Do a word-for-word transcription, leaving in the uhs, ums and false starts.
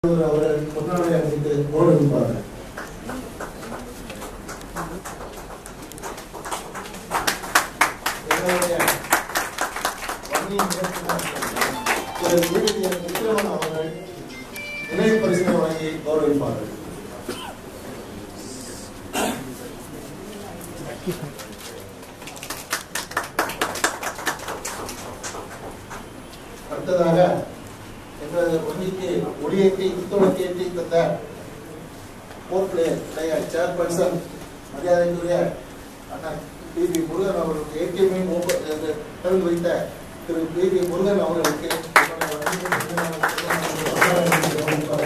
அவர்கள் பொன்னாடை அணிந்து கௌரவிப்பார்கள். எங்களுடைய வன்னியின் இயக்குனர் திரு வீரர் விக்ரமன் அவர்கள் நினைவு பரிசினை வழங்கி கௌரவிப்பார்கள். அடுத்ததாக எங்களது வங்கிக்கு ஒளியேற்றி புத்தகத்தை ஏற்றி தந்த போர்ட்லே சேர்பர்சன் மரியாதைக்குரிய அண்ணன் பி பி முருகன் அவர்களுக்கு ஏடிஎம்ஐ திறந்து வைத்த திரு பி பி முருகன் அவர்களுக்கு